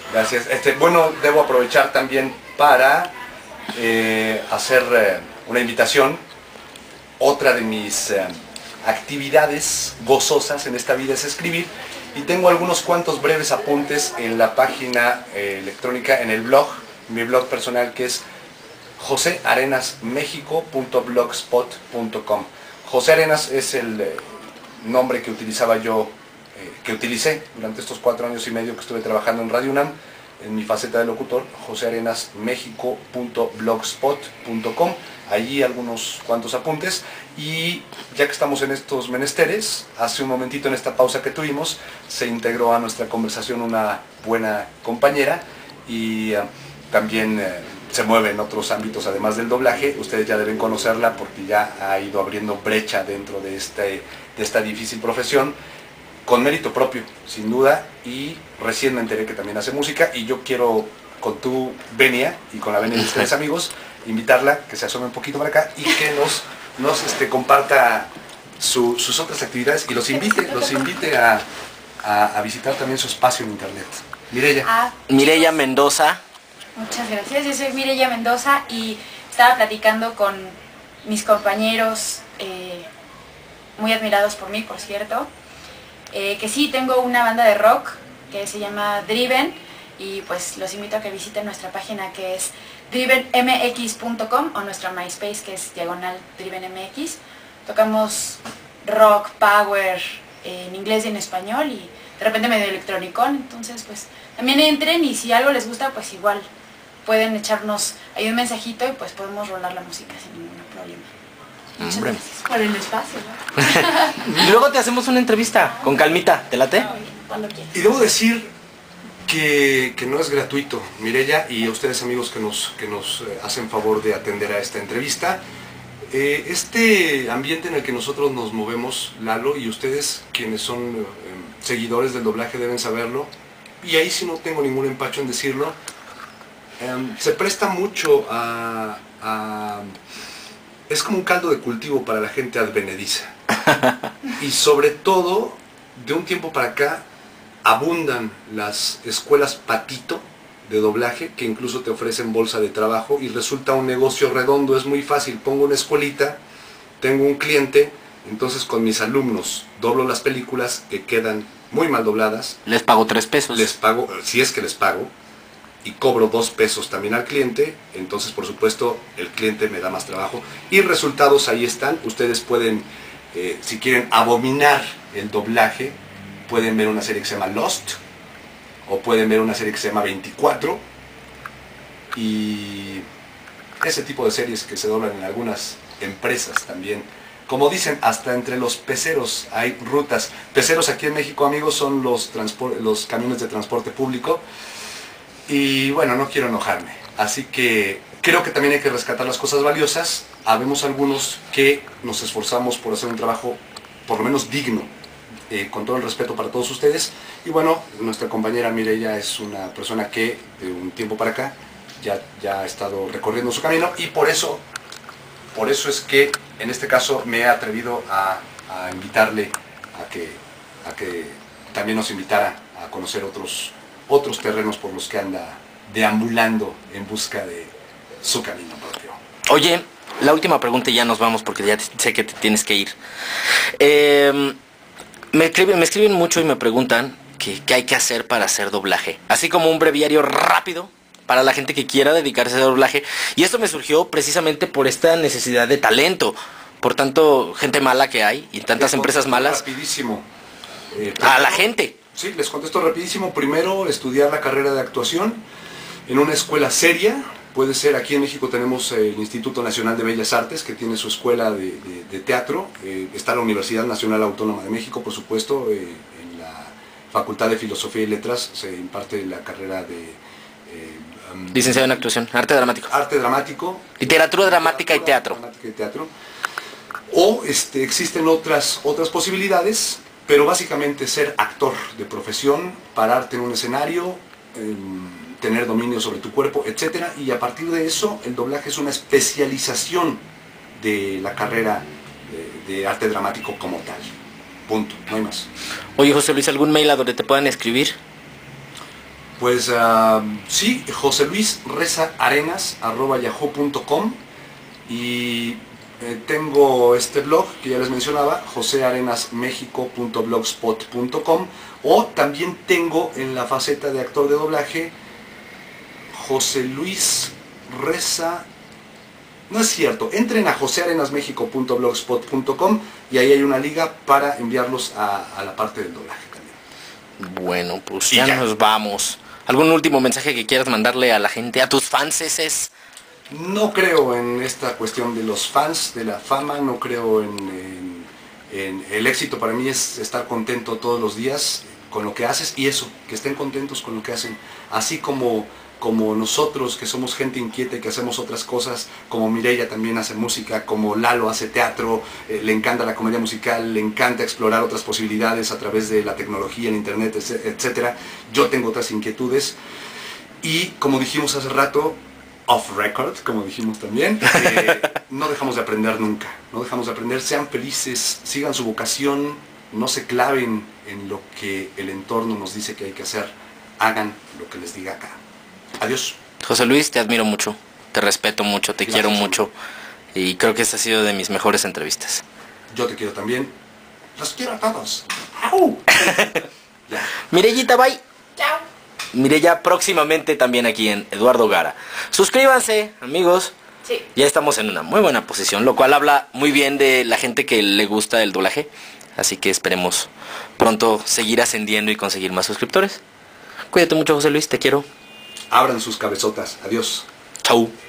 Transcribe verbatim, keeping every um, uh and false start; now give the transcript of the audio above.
Gracias. Este, bueno, debo aprovechar también para eh, hacer eh, una invitación. Otra de mis eh, actividades gozosas en esta vida es escribir, y tengo algunos cuantos breves apuntes en la página eh, electrónica, en el blog, mi blog personal, que es jose arenas mexico punto blogspot punto com. José Arenas es el eh, nombre que utilizaba yo, eh, que utilicé durante estos cuatro años y medio que estuve trabajando en Radio UNAM, en mi faceta de locutor, jose arenas mexico punto blogspot punto com. Allí algunos cuantos apuntes, y ya que estamos en estos menesteres, hace un momentito en esta pausa que tuvimos, se integró a nuestra conversación una buena compañera, y uh, también uh, se mueve en otros ámbitos además del doblaje. Ustedes ya deben conocerla porque ya ha ido abriendo brecha dentro de, este, de esta difícil profesión, con mérito propio, sin duda, y recién me enteré que también hace música, y yo quiero, con tu venia y con la venia de ustedes amigos, invitarla, que se asome un poquito para acá y que nos, nos este, comparta su, sus otras actividades, y los invite, los invite a, a, a visitar también su espacio en internet. Mireya. Ah, Mireya Mendoza. Muchas gracias, yo soy Mireya Mendoza y estaba platicando con mis compañeros, eh, muy admirados por mí, por cierto, eh, que sí, tengo una banda de rock que se llama Driven, y pues los invito a que visiten nuestra página, que es driven m x punto com, o nuestra MySpace, que es diagonal driven m x. Tocamos rock, power, eh, en inglés y en español, y de repente medio electronicón. Entonces pues también entren, y si algo les gusta, pues igual pueden echarnos ahí un mensajito y pues podemos rolar la música sin ningún problema. Muchas Hombre. gracias por el espacio, ¿no? Y luego te hacemos una entrevista con calmita, ¿te late? Cuando quieras. Y debo decir que, que no es gratuito, Mireya, y a ustedes amigos que nos, que nos eh, hacen favor de atender a esta entrevista. Eh, este ambiente en el que nosotros nos movemos, Lalo, y ustedes quienes son eh, seguidores del doblaje deben saberlo, y ahí sí no tengo ningún empacho en decirlo, eh, se presta mucho a, a... es como un caldo de cultivo para la gente advenediza. Y sobre todo, de un tiempo para acá, abundan las escuelas patito de doblaje, que incluso te ofrecen bolsa de trabajo, y resulta un negocio redondo. Es muy fácil, pongo una escuelita, tengo un cliente, entonces con mis alumnos doblo las películas que quedan muy mal dobladas, Les pago tres pesos. les pago, si es que les pago, y cobro dos pesos también al cliente. Entonces por supuesto el cliente me da más trabajo, y resultados ahí están. Ustedes pueden, eh, si quieren abominar el doblaje, pueden ver una serie que se llama Lost, o pueden ver una serie que se llama veinticuatro, y ese tipo de series que se doblan en algunas empresas también. Como dicen, hasta entre los peceros hay rutas. Peceros aquí en México, amigos, son los, los camiones de transporte público. Y bueno, no quiero enojarme, así que creo que también hay que rescatar las cosas valiosas. Habemos algunos que nos esforzamos por hacer un trabajo por lo menos digno, eh, con todo el respeto para todos ustedes. Y bueno, nuestra compañera Mireya es una persona que de un tiempo para acá ya, ya ha estado recorriendo su camino, y por eso, por eso es que en este caso me he atrevido a, a invitarle a que, a que también nos invitara a conocer otros otros terrenos por los que anda deambulando en busca de su camino propio. Oye, la última pregunta y ya nos vamos porque ya te- sé que te tienes que ir. Eh, me, escriben, me escriben mucho y me preguntan que- qué hay que hacer para hacer doblaje. Así como un breviario rápido para la gente que quiera dedicarse a doblaje. Y esto me surgió precisamente por esta necesidad de talento. Por tanto, gente mala que hay y tantas Les empresas contesto malas. Rapidísimo. Eh, A la gente. Sí, les contesto rapidísimo. Primero, estudiar la carrera de actuación en una escuela seria. Puede ser, aquí en México tenemos el Instituto Nacional de Bellas Artes, que tiene su escuela de, de- de teatro. Eh, está la Universidad Nacional Autónoma de México, por supuesto. Eh, en la Facultad de Filosofía y Letras se imparte la carrera de eh, um, Licenciado en actuación, arte dramático. arte dramático. Literatura dramática y teatro. Dramática y teatro. O este, existen otras, otras posibilidades, pero básicamente ser actor de profesión, pararte en un escenario, eh, tener dominio sobre tu cuerpo, etcétera. Y a partir de eso, el doblaje es una especialización de la carrera de, de arte dramático como tal. Punto, no hay más. Oye, José Luis, ¿algún mail a donde te puedan escribir? Pues uh, sí, José Luis Reza Arenas arroba yahoo punto com, y eh, tengo este blog que ya les mencionaba, jose arenas mexico punto blogspot punto com, o también tengo en la faceta de actor de doblaje José Luis Reza. No es cierto, entren a jose arenas mexico punto blogspot punto com y ahí hay una liga para enviarlos a, a la parte del doblaje también. Bueno, pues Y ya, ya. nos vamos. ¿Algún último mensaje que quieras mandarle a la gente, a tus fans? Es No creo en esta cuestión de los fans, de la fama, no creo en, en, en el éxito. Para mí es estar contento todos los días con lo que haces, y eso, que estén contentos con lo que hacen, así como como nosotros, que somos gente inquieta y que hacemos otras cosas, como Mireia también hace música, como Lalo hace teatro, eh, le encanta la comedia musical, le encanta explorar otras posibilidades a través de la tecnología, el internet, etcétera. Yo tengo otras inquietudes, y como dijimos hace rato, off record, como dijimos también, eh, no dejamos de aprender nunca, no dejamos de aprender, sean felices, sigan su vocación, no se claven en lo que el entorno nos dice que hay que hacer, hagan lo que les diga acá. Adiós. José Luis, te admiro mucho, te respeto mucho, te Gracias, quiero amigo. mucho, y creo que esta ha sido de mis mejores entrevistas. Yo te quiero también. Los quiero a todos. ¡Au! Ya. Mireyita, bye. Chao. Mireya próximamente también aquí en Eduardo Gara. Suscríbanse, amigos. Sí. Ya estamos en una muy buena posición, lo cual habla muy bien de la gente que le gusta el doblaje. Así que esperemos pronto seguir ascendiendo y conseguir más suscriptores. Cuídate mucho, José Luis, te quiero. Abran sus cabezotas. Adiós. Chau.